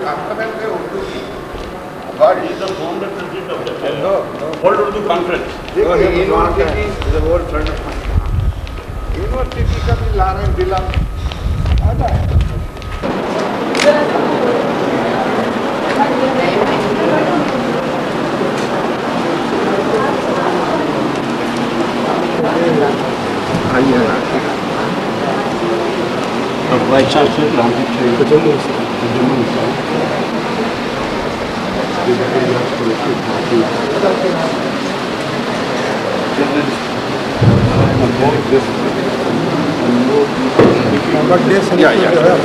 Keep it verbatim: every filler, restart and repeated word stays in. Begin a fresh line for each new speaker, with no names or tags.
God is the founder president of the no, no. World Urdu Conference.
University is a old friend of mine. University का भी ला रहे हैं bill आता है. आइए ना. अब वाइस चांसलर लांची चाहिए. जम्मू से. जम्मू से. Yeah, yeah.